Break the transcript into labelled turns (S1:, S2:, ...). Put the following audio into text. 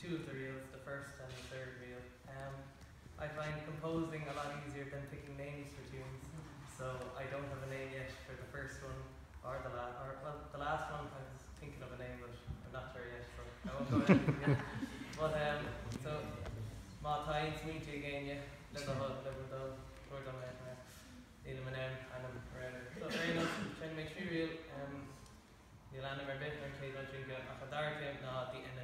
S1: two of the reels, the first and the third reel. I find composing a lot easier than picking names for tunes, so I don't have a name yet for the first one or the last. The last one I was thinking of a name, but I'm not sure yet, so I won't go into it yet. But so má tain's meet again, yeah. Let's have a little word on it. Illuminum and I'm rather. So very enough, trying to make sure real. You'll end my bit and Kate will drink a dark no at the end